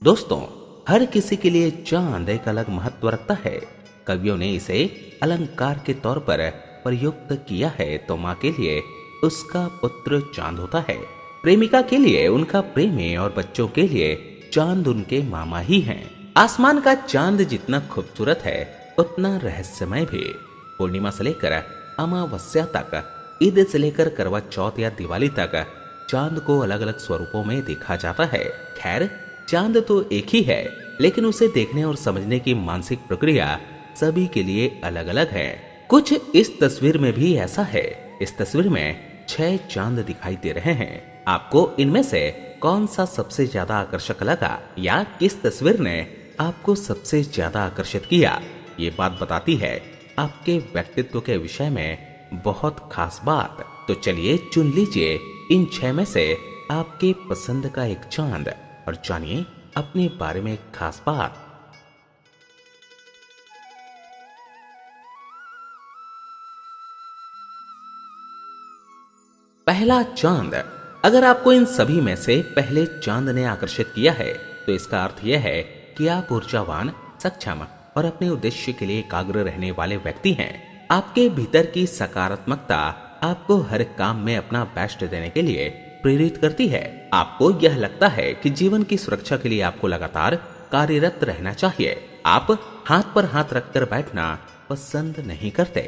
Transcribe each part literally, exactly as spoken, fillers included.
दोस्तों, हर किसी के लिए चांद एक अलग महत्व रखता है। कवियों ने इसे अलंकार के तौर पर प्रयुक्त किया है तो माँ के लिए उसका पुत्र चांद होता है, प्रेमिका के लिए उनका प्रेमी और बच्चों के लिए चांद उनके मामा ही हैं। आसमान का चांद जितना खूबसूरत है उतना रहस्यमय भी। पूर्णिमा से लेकर अमावस्या तक, ईद से लेकर करवा चौथ या दिवाली तक चांद को अलग अलग स्वरूपों में देखा जाता है। खैर, चांद तो एक ही है, लेकिन उसे देखने और समझने की मानसिक प्रक्रिया सभी के लिए अलग अलग है। कुछ इस तस्वीर में भी ऐसा है। इस तस्वीर में छह चांद दिखाई दे रहे हैं। आपको इनमें से कौन सा सबसे ज्यादा आकर्षक लगा या किस तस्वीर ने आपको सबसे ज्यादा आकर्षित किया? ये बात बताती है आपके व्यक्तित्व के विषय में बहुत खास बात। तो चलिए चुन लीजिए इन छह में से आपके पसंद का एक चांद और जानिए अपने बारे में एक खास बात। पहला चांद। अगर आपको इन सभी में से पहले चांद ने आकर्षित किया है तो इसका अर्थ यह है कि आप ऊर्जावान, सक्षम और अपने उद्देश्य के लिए एकाग्र रहने वाले व्यक्ति हैं। आपके भीतर की सकारात्मकता आपको हर काम में अपना बेस्ट देने के लिए प्रेरित करती है। आपको यह लगता है कि जीवन की सुरक्षा के लिए आपको लगातार कार्यरत रहना चाहिए। आप हाथ पर हाथ रखकर बैठना पसंद नहीं करते।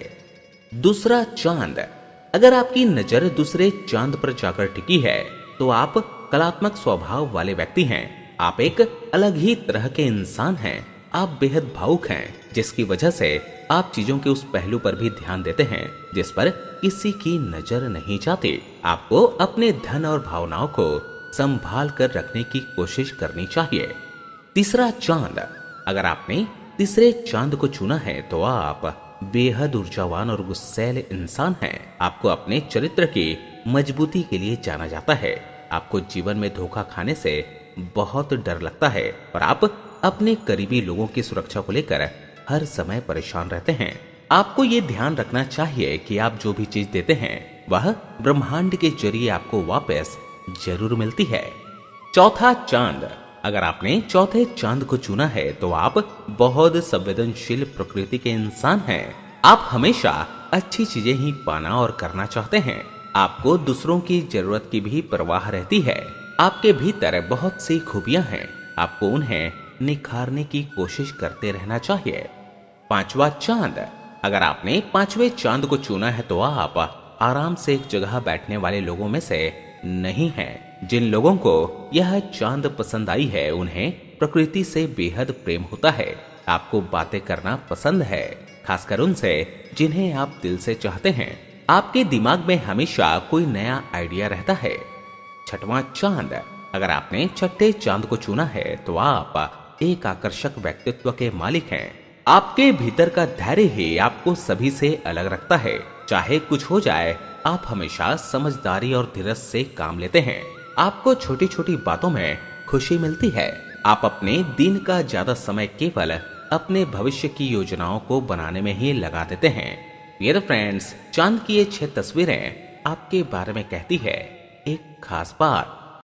दूसरा चांद। अगर आपकी नजर दूसरे चांद पर जाकर टिकी है तो आप कलात्मक स्वभाव वाले व्यक्ति हैं। आप एक अलग ही तरह के इंसान हैं। आप बेहद भावुक हैं, जिसकी वजह से आप चीजों के उस पहलू पर भी ध्यान देते हैं जिस पर किसी की नजर नहीं जाती। आपको अपने धन और भावनाओं को संभाल कर रखने की कोशिश करनी चाहिए। तीसरा चांद। अगर आपने तीसरे चांद को चुना है तो आप बेहद ऊर्जावान और गुस्सैल इंसान हैं। आपको अपने चरित्र की मजबूती के लिए जाना जाता है। आपको जीवन में धोखा खाने से बहुत डर लगता है और आप अपने करीबी लोगों की सुरक्षा को लेकर हर समय परेशान रहते हैं। आपको ये ध्यान रखना चाहिए कि आप जो भी चीज देते हैं वह ब्रह्मांड के जरिए आपको वापस जरूर मिलती है। चौथा चांद। अगर आपने चौथे चांद को चुना है तो आप बहुत संवेदनशील प्रकृति के इंसान हैं। आप हमेशा अच्छी चीजें ही पाना और करना चाहते हैं। आपको दूसरों की जरूरत की भी परवाह रहती है। आपके भीतर बहुत सी खूबियां हैं। आपको उन्हें निखारने की कोशिश करते रहना चाहिए। पांचवा चांद। अगर आपने पांचवे चांद को चुना है तो आप आराम से एक जगह बैठने वाले लोगों में से नहीं हैं। जिन लोगों को यह चांद पसंद आई है उन्हें प्रकृति से बेहद प्रेम होता है। आपको बातें करना पसंद है, खासकर उनसे जिन्हें आप दिल से चाहते हैं। आपके दिमाग में हमेशा कोई नया आइडिया रहता है। छठवां चांद। अगर आपने छठे चांद को चुना है तो आप एक आकर्षक व्यक्तित्व के मालिक हैं। आपके भीतर का धैर्य ही आपको सभी से अलग रखता है। चाहे कुछ हो जाए, आप हमेशा समझदारी और धीरज से काम लेते हैं। आपको छोटी छोटी बातों में खुशी मिलती है। आप अपने दिन का ज्यादा समय केवल अपने भविष्य की योजनाओं को बनाने में ही लगा देते हैं। डियर फ्रेंड्स, चांद की ये छह तस्वीरें आपके बारे में कहती है एक खास बात।